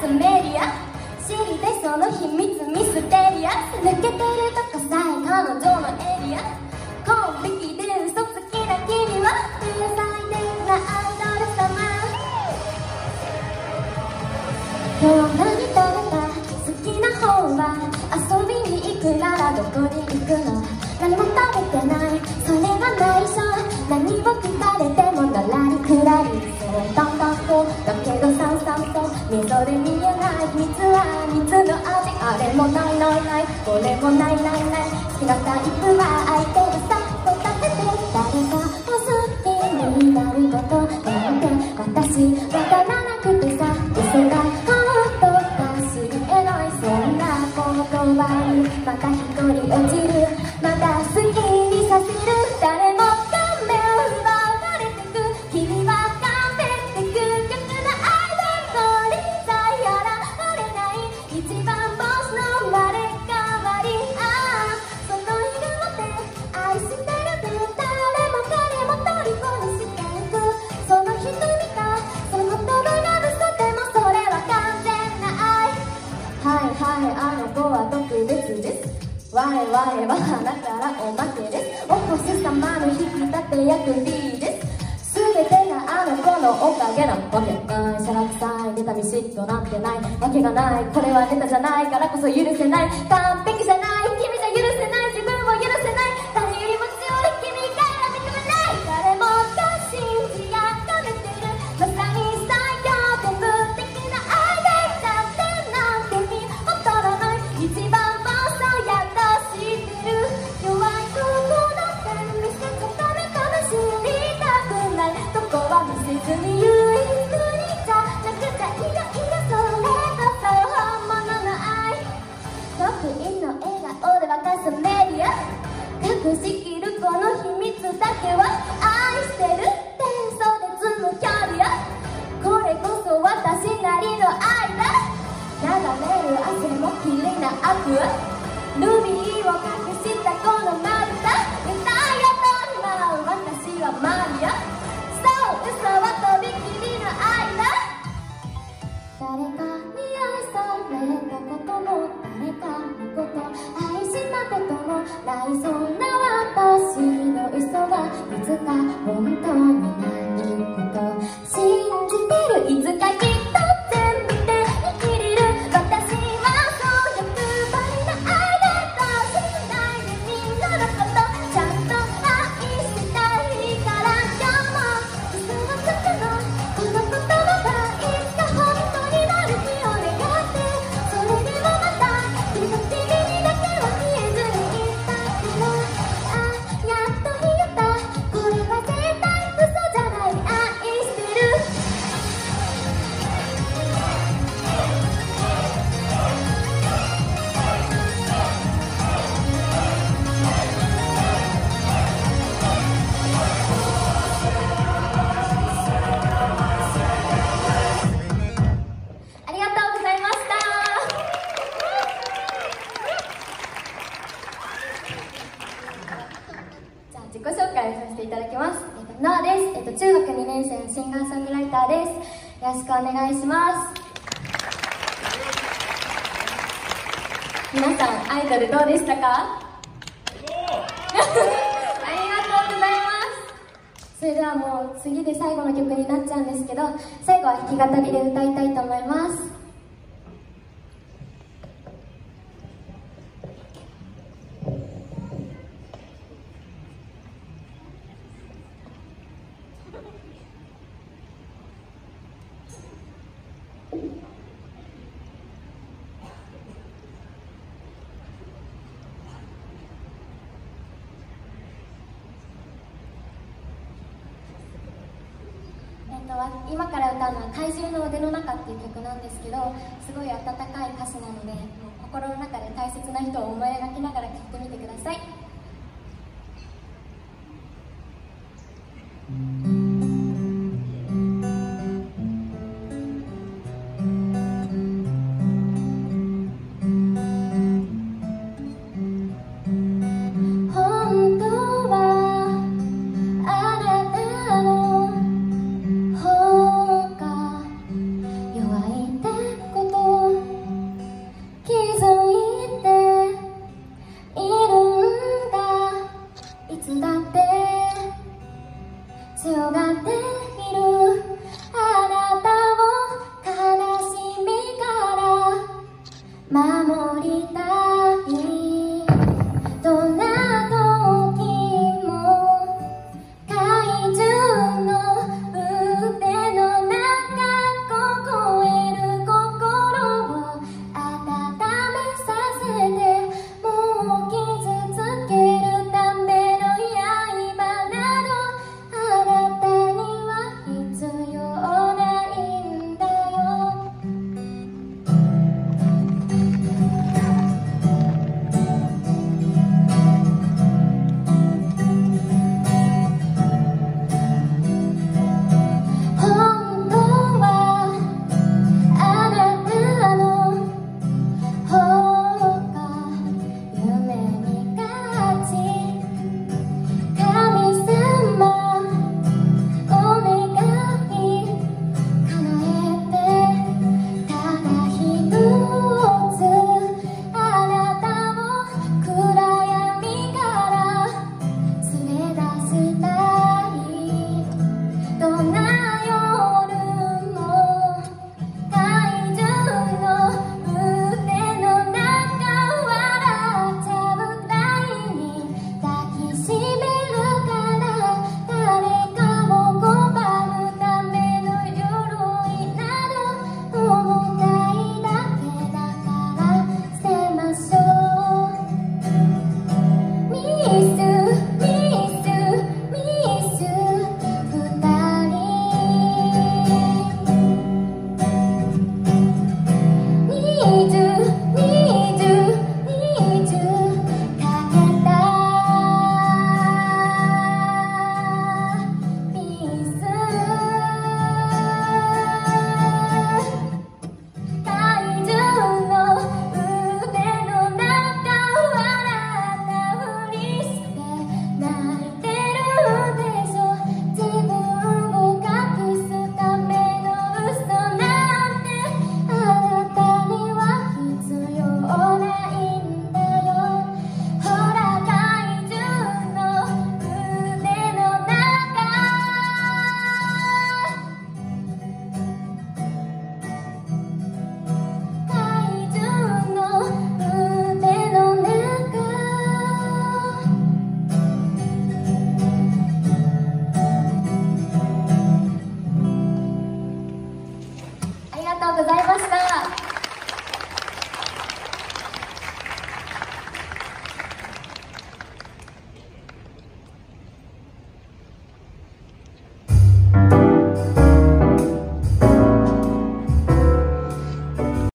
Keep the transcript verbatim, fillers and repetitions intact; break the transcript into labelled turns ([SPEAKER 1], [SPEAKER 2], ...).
[SPEAKER 1] スメディア知りたいその秘密ミステリアス抜けてるとこさえ彼女のエリアコンビキで嘘つきな君は天才的なアイドル様今日何食べた好きな方は遊びに行くならどこに行くの何も食べてないそれは内緒何を聞かれてものらりくらりそうだんだんとだけどさんさんと溝で見えない秘密は蜜の味あれもないないないこれもないないない好きなタイプは相手がさっと食べて誰かを好きになることなんて私わからなくてさ嘘が本当か知り得ないそんな言葉にまた一人落ちるまた好きにさせる誰も勘弁奪われてく君は勘弁って究極なアイドルのリザやられない一番ボスの生まれ変わりああその色で愛してるで誰も彼も虜にしていくその瞳がその言葉が嘘でもそれは完全な愛はいはいあの子は特別です我々は花からおまけですお星様の引き立て役 D です全てがあの子のおかげなわけないしゃらくさい妬み嫉妬なんてないわけがないこれはネタじゃないからこそ許せない完璧じゃない君じゃ許せない自分を許せない誰よりも強い君から認めない誰もが信じやかめてるまさに最強伝統的な愛でなんてなんてに劣らない一番弱い心だって見せちゃダメかもしれたくないどこは見せずに唯一にじゃなくちゃいろいろそれこそ本物の愛得意の笑顔で沸かすメディア隠しきるこの秘密だけは愛してるって嘘で積む距離やこれこそ私なりの愛だ流れる汗も綺麗なアクアルビーを隠したこのまぶた歌い当たる私はマリアそう嘘はとびきりの愛だ誰かに愛されたことも誰かのこと愛したこともないそんな私の嘘がいつか本当になること信じてるいつかきっと全部で生きれる私はそう欲張りな愛自己紹介をさせていただきます。えっと、ノアです。えっと、中学にねん生のシンガーソングライターです。よろしくお願いします。皆さん、アイドルどうでしたか？ありがとうございます。それではもう次で最後の曲になっちゃうんですけど、最後は弾き語りで歌いたいと思います。今から歌うのは「怪獣の腕の中」っていう曲なんですけど、すごい温かい歌詞なので、心の中で大切な人を思い描きながら聴いてみてください。弱いってこととうございました。